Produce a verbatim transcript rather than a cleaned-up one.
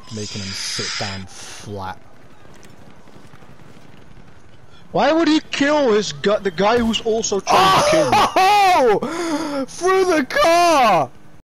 making him sit down flat. Why would he kill his gu the guy who's also trying to kill me? Oh! Through the car!